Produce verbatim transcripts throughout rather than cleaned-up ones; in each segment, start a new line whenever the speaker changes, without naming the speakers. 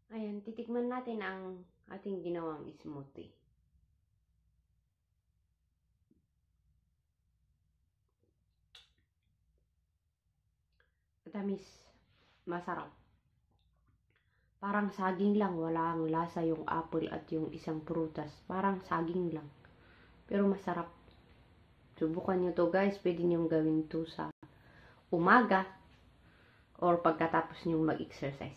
Ayan, titikman natin ang ating ginawang smoothie. Matamis, masarap. Parang saging lang, walang lasa yung apple at yung isang prutas. Parang saging lang. Pero masarap. Subukan nyo to guys, pwede nyo gawin to sa umaga or pagkatapos nyo mag-exercise.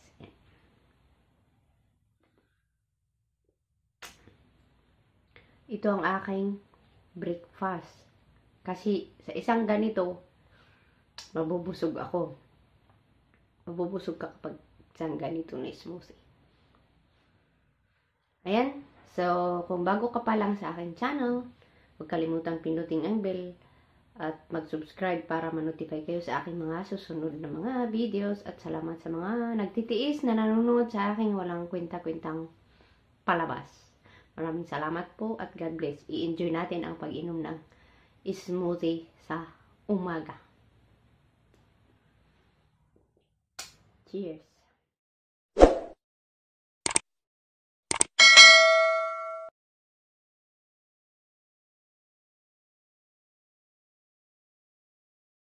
Ito ang aking breakfast. Kasi sa isang ganito, mabubusog ako. Mabubusog ka kapag isang ganito na smoothie. Ayan. So, kung bago ka pa lang sa aking channel, huwag kalimutang pindutin ang bell at mag-subscribe para ma-notify kayo sa aking mga susunod na mga videos. At salamat sa mga nagtitiis na nanonood sa aking walang kwenta-kwentang palabas. Maraming salamat po at God bless. I-enjoy natin ang pag-inom ng smoothie sa umaga. Cheers!